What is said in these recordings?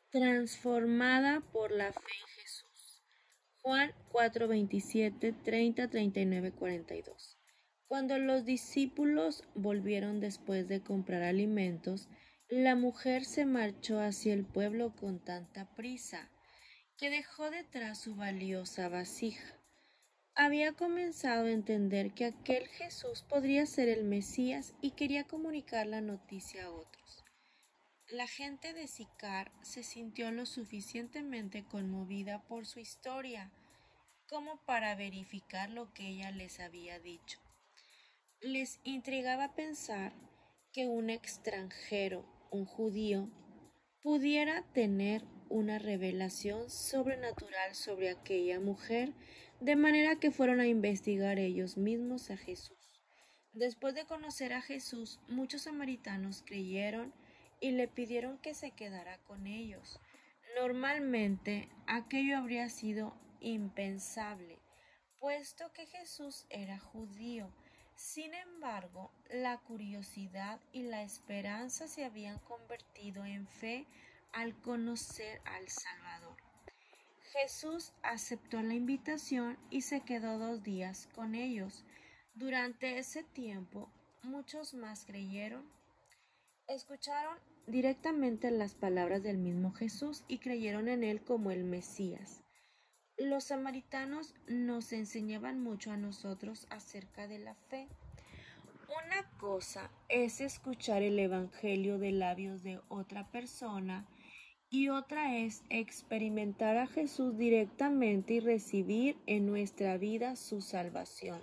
transformada por la fe en Jesús. Juan 4, 27, 30, 39, 42. Cuando los discípulos volvieron después de comprar alimentos, la mujer se marchó hacia el pueblo con tanta prisa que dejó detrás su valiosa vasija. Había comenzado a entender que aquel Jesús podría ser el Mesías y quería comunicar la noticia a otros. La gente de Sicar se sintió lo suficientemente conmovida por su historia como para verificar lo que ella les había dicho. Les intrigaba pensar que un extranjero, un judío, pudiera tener una revelación sobrenatural sobre aquella mujer, de manera que fueron a investigar ellos mismos a Jesús. Después de conocer a Jesús, muchos samaritanos creyeron y le pidieron que se quedara con ellos. Normalmente, aquello habría sido impensable, puesto que Jesús era judío. Sin embargo, la curiosidad y la esperanza se habían convertido en fe al conocer al Salvador. Jesús aceptó la invitación y se quedó 2 días con ellos. Durante ese tiempo, muchos más creyeron, escucharon directamente las palabras del mismo Jesús y creyeron en él como el Mesías. Los samaritanos nos enseñaban mucho a nosotros acerca de la fe. Una cosa es escuchar el Evangelio de labios de otra persona y otra es experimentar a Jesús directamente y recibir en nuestra vida su salvación.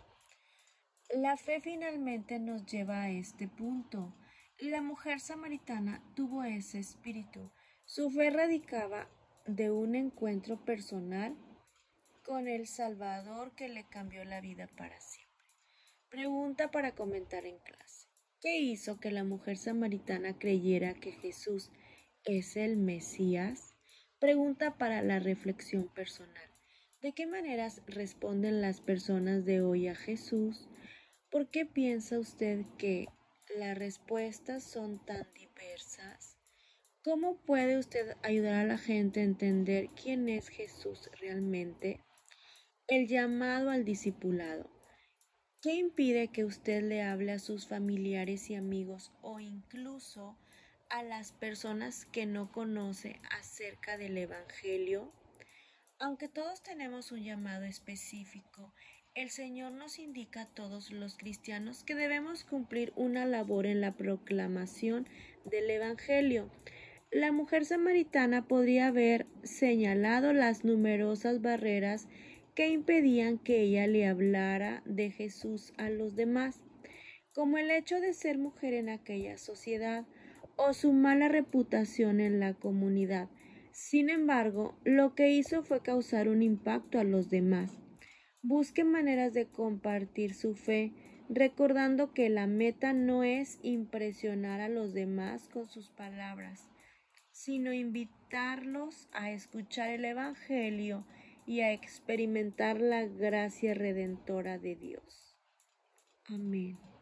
La fe finalmente nos lleva a este punto. La mujer samaritana tuvo ese espíritu. Su fe radicaba de un encuentro personal con el Salvador que le cambió la vida para siempre. Pregunta para comentar en clase. ¿Qué hizo que la mujer samaritana creyera que Jesús es el Mesías? Pregunta para la reflexión personal. ¿De qué maneras responden las personas de hoy a Jesús? ¿Por qué piensa usted que las respuestas son tan diversas? ¿Cómo puede usted ayudar a la gente a entender quién es Jesús realmente? El llamado al discipulado. ¿Qué impide que usted le hable a sus familiares y amigos o incluso a las personas que no conoce acerca del Evangelio? Aunque todos tenemos un llamado específico, el Señor nos indica a todos los cristianos que debemos cumplir una labor en la proclamación del Evangelio. La mujer samaritana podría haber señalado las numerosas barreras que impedían que ella le hablara de Jesús a los demás, como el hecho de ser mujer en aquella sociedad o su mala reputación en la comunidad. Sin embargo, lo que hizo fue causar un impacto a los demás. Busque maneras de compartir su fe, recordando que la meta no es impresionar a los demás con sus palabras, sino invitarlos a escuchar el Evangelio y a experimentar la gracia redentora de Dios. Amén.